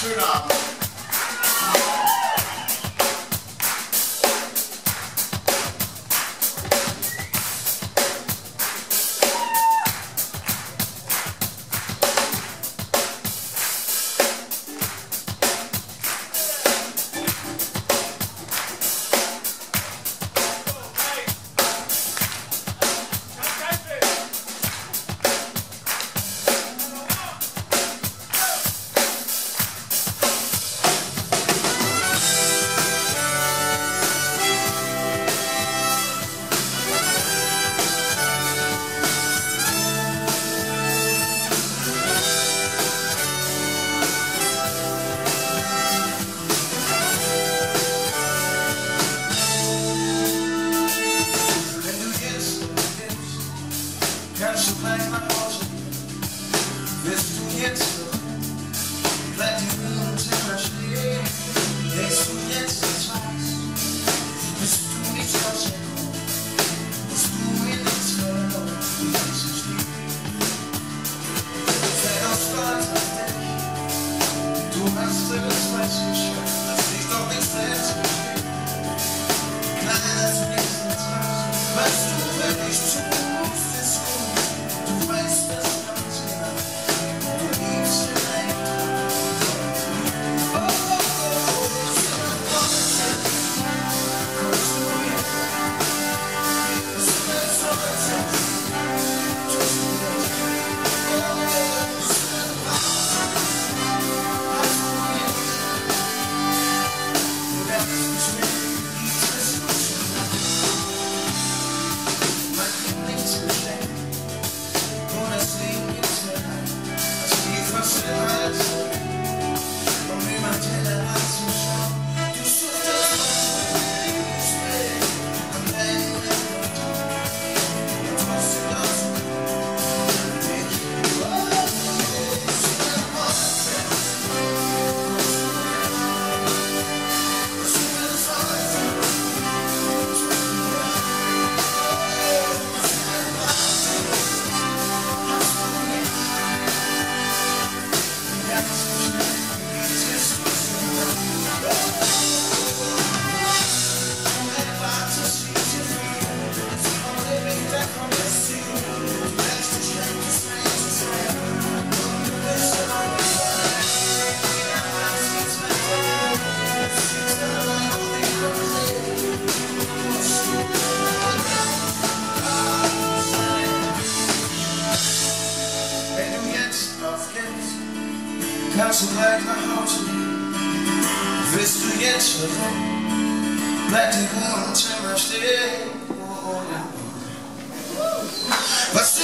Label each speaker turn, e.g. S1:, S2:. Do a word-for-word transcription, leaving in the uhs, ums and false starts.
S1: schönen Abend.
S2: Kannst du gleich nach Hause gehen? Wirst du jetzt noch? Bleibt die Uhr und Zimmer stehen? Denkst du jetzt, das weiß? Bist du nicht rausgekommen? Bist du in nichts verloren? Wie kannst du stehen? Fällt aus Spaß auf dich. Du hast es falsch geschafft. Lass dich doch nicht selbst bestehen. Kleiner, dass du nichts machst. Was du wirklich tust, ist gut. Du weißt das ganz genau. Du liebst den Eintracht. Oh, oh, oh, ich bin ein Wahnsinn. Kommst du jetzt? Was du willst, noch als jetzt? Tust du jetzt? Oh, oh, ich bin ein Wahnsinn. Hast du jetzt? Du lernst mich nicht, liebst es nur schon. Mein Lieblingsgeschenk. Und das Leben gibt's mir ein, das tief was in den Hals, um über den Tellerrand zu schauen. Du suchst das Liebesbild am Ende der Tag. Und trotzdem laufst du dich. Oh, ich bin ein Monster. Was du willst, noch als jetzt. Kannst du gleich nach Hause gehen? Willst du jetzt verrennen? Bleib die Uhr im Zimmer stehen. Was